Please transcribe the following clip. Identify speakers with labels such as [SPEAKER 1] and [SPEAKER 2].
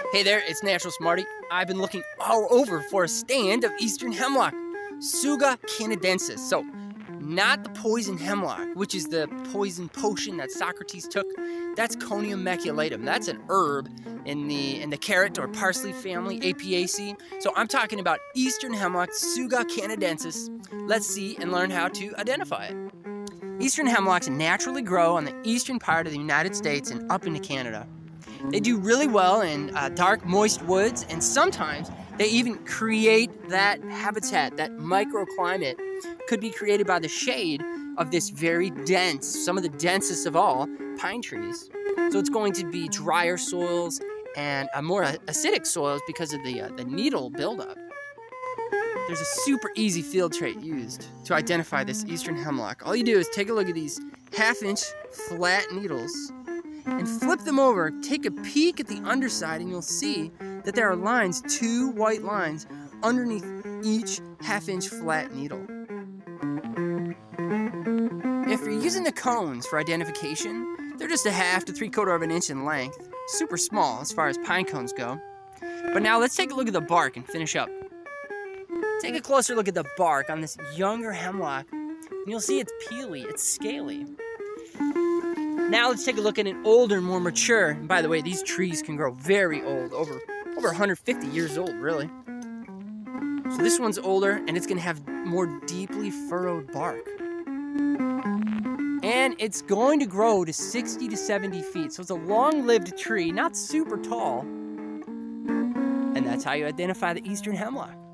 [SPEAKER 1] Hey there, it's Natural Smarty. I've been looking all over for a stand of eastern hemlock, Tsuga canadensis. So, not the poison hemlock, which is the poison potion that Socrates took. That's Conium maculatum. That's an herb in the carrot or parsley family, Apiaceae. So I'm talking about eastern hemlock, Tsuga canadensis. Let's see and learn how to identify it. Eastern hemlocks naturally grow on the eastern part of the United States and up into Canada. They do really well in dark, moist woods, and sometimes they even create that habitat, that microclimate could be created by the shade of this very dense, some of the densest of all, pine trees. So it's going to be drier soils and more acidic soils because of the needle buildup. There's a super easy field trait used to identify this eastern hemlock. All you do is take a look at these half-inch flat needles and flip them over, take a peek at the underside, and you'll see that there are lines, two white lines, underneath each half-inch flat needle. If you're using the cones for identification, they're just a half to 3/4 of an inch in length. Super small as far as pine cones go. But now let's take a look at the bark and finish up. Take a closer look at the bark on this younger hemlock, and you'll see it's peely, it's scaly. Now let's take a look at an older, more mature, and by the way, these trees can grow very old, over 150 years old, really. So this one's older, and it's gonna have more deeply furrowed bark. And it's going to grow to 60 to 70 feet, so it's a long-lived tree, not super tall. And that's how you identify the eastern hemlock.